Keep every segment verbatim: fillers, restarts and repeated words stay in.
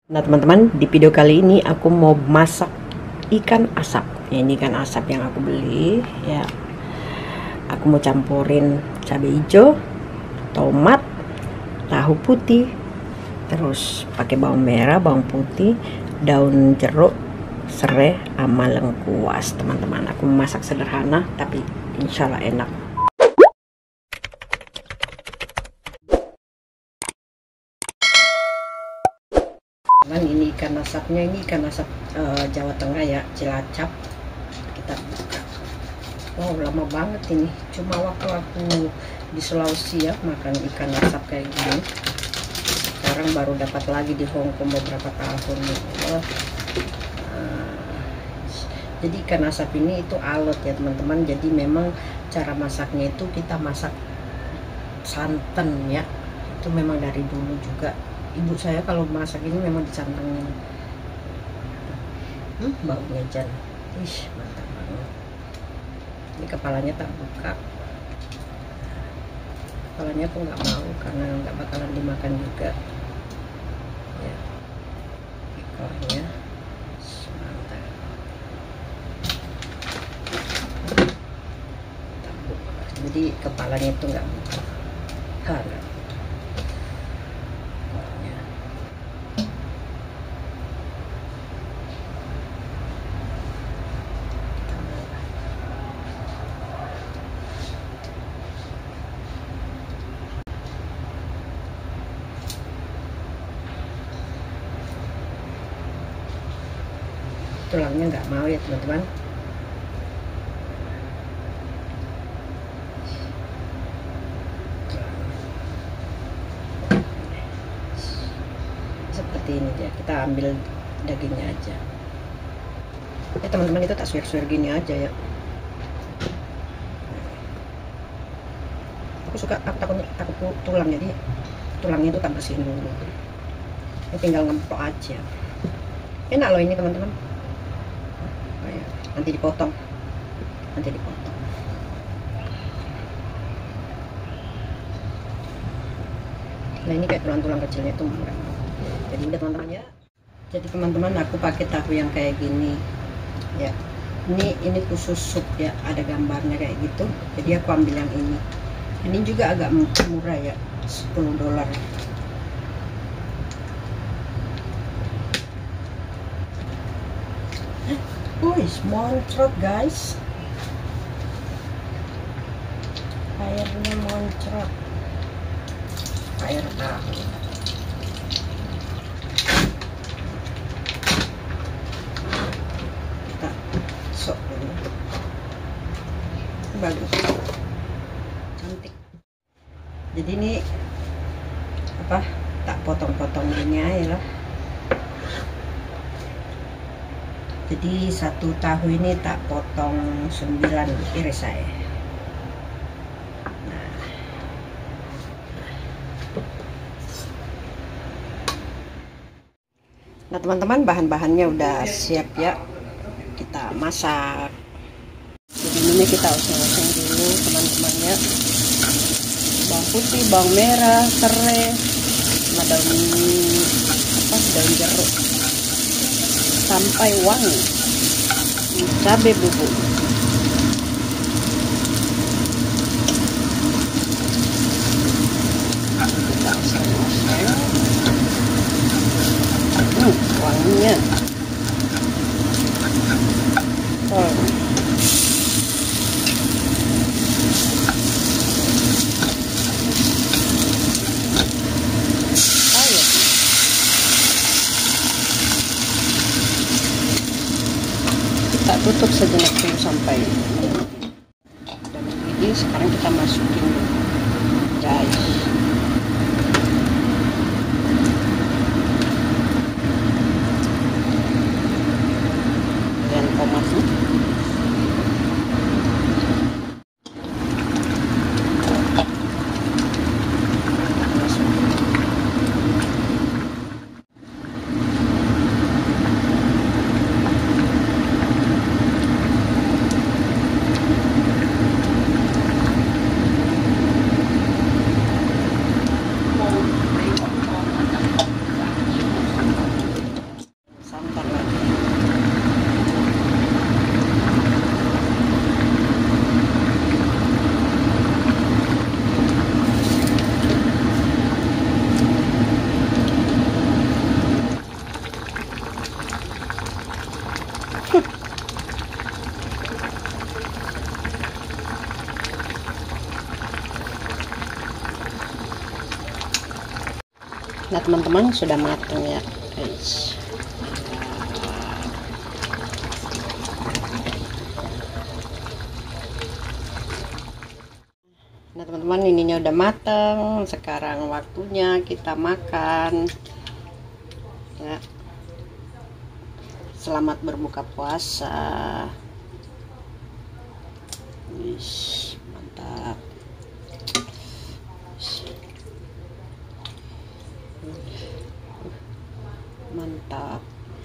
Nah teman-teman, di video kali ini aku mau masak ikan asap ya. Ini ikan asap yang aku beli ya. Aku mau campurin cabai hijau, tomat, tahu putih, terus pakai bawang merah, bawang putih, daun jeruk, serai, sama lengkuas. Teman-teman, aku masak sederhana tapi insya Allah enak. Kan ini ikan asapnya, ini ikan asap uh, Jawa Tengah ya, Cilacap. Kita buka. Wow, lama banget ini. Cuma waktu aku di Sulawesi ya makan ikan asap kayak gini. Sekarang baru dapat lagi di Hong Kong beberapa tahun. Oh. Uh, jadi ikan asap ini itu alot ya teman-teman. Jadi memang cara masaknya itu kita masak santan ya. Itu memang dari dulu juga. Ibu saya kalau masak ini memang dicantangin. Hmm, baunya jan. Ih, mantap banget. Ini kepalanya tak buka. Kepalanya aku nggak mau karena nggak bakalan dimakan juga. Ya, ekornya mantap. Tak buka. Jadi kepalanya itu nggak buka. Ha, nggak. Tulangnya nggak mau ya teman-teman. Seperti ini dia, kita ambil dagingnya aja ya teman-teman. Itu tak suir-suir gini aja ya. Aku suka, aku takut takut tulang, jadi tulangnya itu tak bersihin dulu. Ini tinggal ngemplok aja. Enak loh ini teman-teman. Nanti dipotong, nanti dipotong. Nah ini kayak tulang-tulang kecilnya itu murah. Jadi udah teman-teman ya. Jadi teman-teman, aku pakai tahu yang kayak gini ya. Ini ini khusus sup ya, ada gambarnya kayak gitu. Jadi aku ambil yang ini. Ini juga agak murah ya, sepuluh dolar. Wih, moncrot guys, airnya moncrot, air tahu. Kita sok dulu, bagus, cantik. Jadi ini apa? Tak potong-potong ini aja lah. Jadi satu tahu ini tak potong sembilan iris saya. Nah teman-teman, bahan-bahannya udah siap ya. Kita masak. Jadi ini kita oseng-oseng dulu teman-teman ya. Bawang putih, bawang merah, serai, sama daun apa? Daun jeruk. Sampai wangi. Cabai bubuk. Kita oseng-oseng. Hmm, wanginya. Oh. Kita tutup sejenak dulu sampai dan ini. Sekarang kita masukin guys. Dan tomatnya teman-teman, sudah matang ya guys. Nah teman-teman, ininya udah matang. Sekarang waktunya kita makan ya. Selamat berbuka puasa. Wish, mantap. Mantap.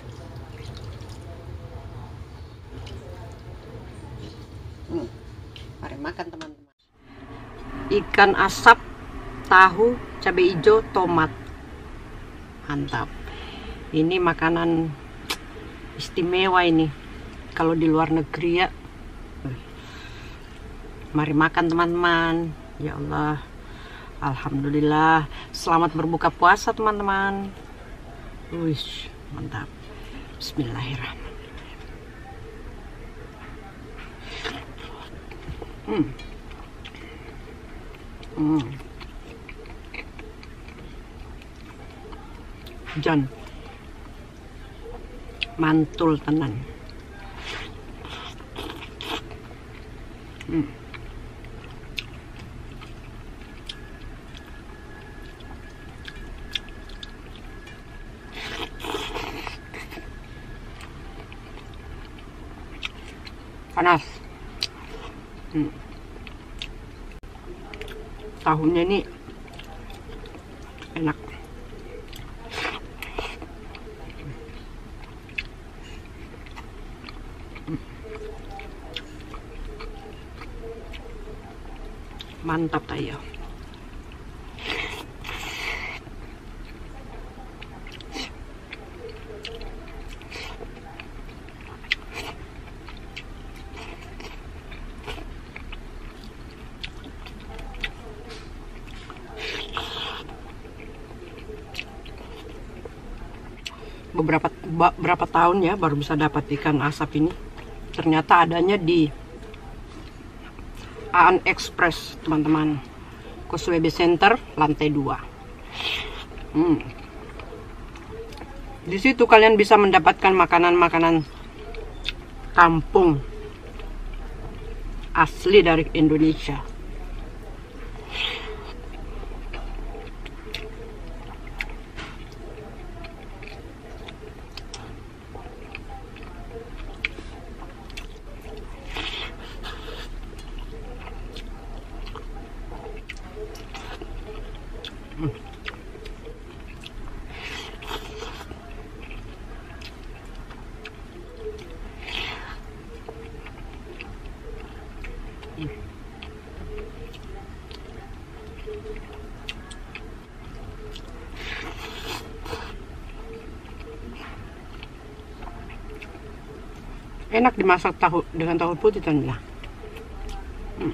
Hmm. Mari makan teman-teman. Ikan asap, tahu, cabai hijau, tomat. Mantap. Ini makanan istimewa ini kalau di luar negeri ya. Mari makan teman-teman. Ya Allah, alhamdulillah. Selamat berbuka puasa teman-teman. Wih, mantap. Bismillahirrahmanirrahim. Hmm. Hmm. Jan mantul tenan. Hmm. Panas. Hmm. Tahunya ini enak. Mantap tayo. Beberapa berapa tahun ya baru bisa dapat ikan asap ini. Ternyata adanya di Aan Express teman-teman, Causeway Bay Center lantai dua. Hmm. Di situ kalian bisa mendapatkan makanan-makanan kampung asli dari Indonesia. Hmm. Enak dimasak tahu dengan tahu putih teman. Hmm.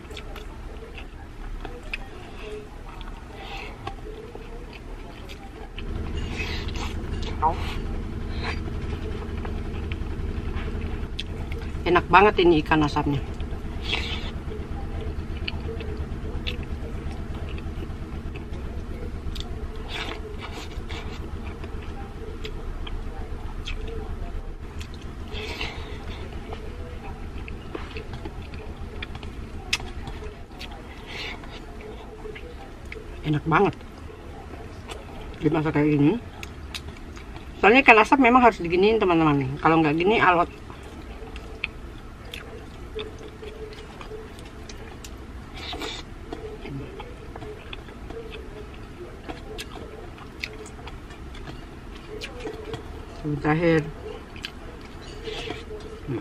Enak banget ini ikan asapnya. Enak banget dimasak kayak gini. Soalnya ikan asap memang harus diginiin teman-teman nih. Kalau nggak gini alot. Terakhir. Hmm.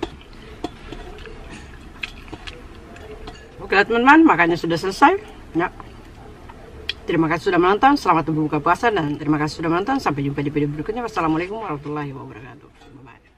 Oke teman-teman, makannya sudah selesai. Ya. Terima kasih sudah menonton. Selamat berbuka puasa dan terima kasih sudah menonton. Sampai jumpa di video berikutnya. Wassalamualaikum warahmatullahi wabarakatuh. Bye.